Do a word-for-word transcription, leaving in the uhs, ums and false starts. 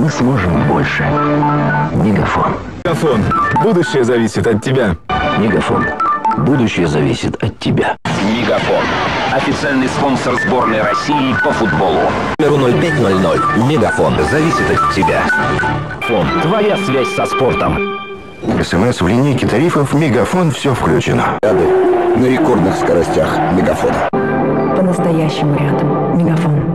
мы сможем больше. Мегафон. Мегафон. Будущее зависит от тебя. Мегафон. Будущее зависит от тебя. Мегафон. Официальный спонсор сборной России по футболу. ноль пять ноль ноль. Мегафон. Зависит от тебя. Фон. Твоя связь со спортом. СМС в линейке тарифов «Мегафон» все включено. На рекордных скоростях Мегафона. По-настоящему рядом. Мегафон.